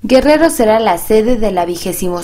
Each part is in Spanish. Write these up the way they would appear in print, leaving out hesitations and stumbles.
Guerrero será la sede de la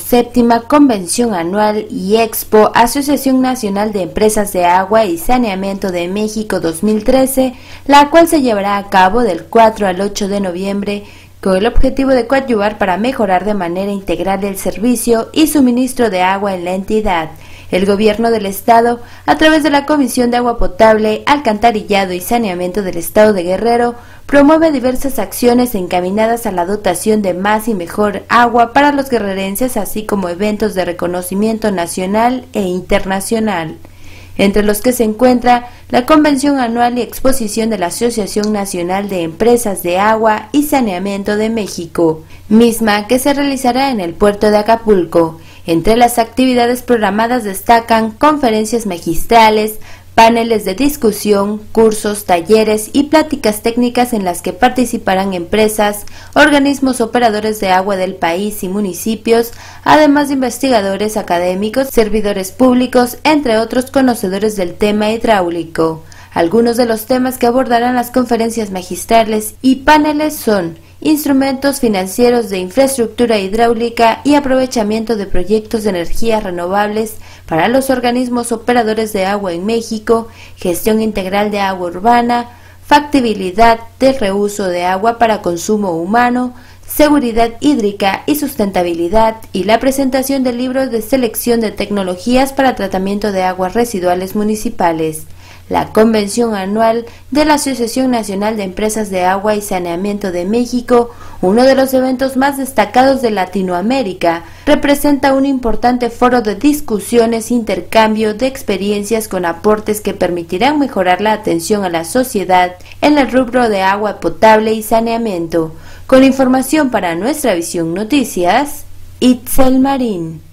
27ª Convención Anual y Expo Asociación Nacional de Empresas de Agua y Saneamiento de México 2013, la cual se llevará a cabo del 4 al 8 de noviembre, con el objetivo de coadyuvar para mejorar de manera integral el servicio y suministro de agua en la entidad. El gobierno del estado, a través de la Comisión de Agua Potable, Alcantarillado y Saneamiento del Estado de Guerrero, promueve diversas acciones encaminadas a la dotación de más y mejor agua para los guerrerenses, así como eventos de reconocimiento nacional e internacional, entre los que se encuentra la Convención Anual y Exposición de la Asociación Nacional de Empresas de Agua y Saneamiento de México, misma que se realizará en el puerto de Acapulco. Entre las actividades programadas destacan conferencias magistrales, paneles de discusión, cursos, talleres y pláticas técnicas en las que participarán empresas, organismos operadores de agua del país y municipios, además de investigadores académicos, servidores públicos, entre otros conocedores del tema hidráulico. Algunos de los temas que abordarán las conferencias magistrales y paneles son instrumentos financieros de infraestructura hidráulica y aprovechamiento de proyectos de energías renovables para los organismos operadores de agua en México, gestión integral de agua urbana, factibilidad del reuso de agua para consumo humano, seguridad hídrica y sustentabilidad, y la presentación de libros de selección de tecnologías para tratamiento de aguas residuales municipales. La Convención Anual de la Asociación Nacional de Empresas de Agua y Saneamiento de México, uno de los eventos más destacados de Latinoamérica, representa un importante foro de discusiones e intercambio de experiencias con aportes que permitirán mejorar la atención a la sociedad en el rubro de agua potable y saneamiento. Con información para Nuestra Visión Noticias, Itzel Marín.